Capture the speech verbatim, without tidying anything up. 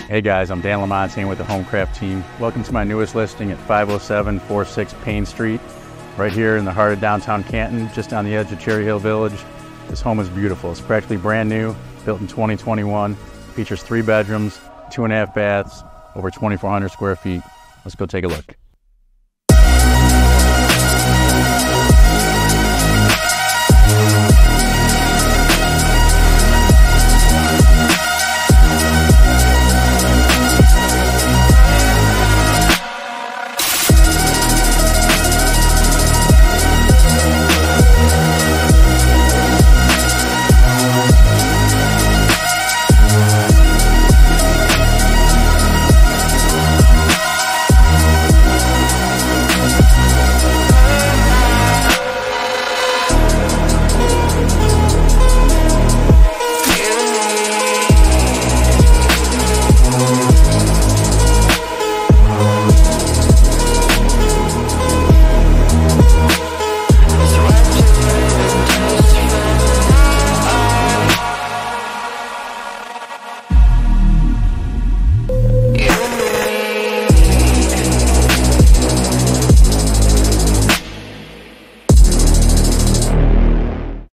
Hey guys, I'm Dan LaMontagne with the Homecraft team. Welcome to my newest listing at five oh seven forty-six Paine Street, right here in the heart of downtown Canton, just on the edge of Cherry Hill Village. This home is beautiful. It's practically brand new, built in twenty twenty-one. Features three bedrooms, two and a half baths, over twenty-four hundred square feet. Let's go take a look.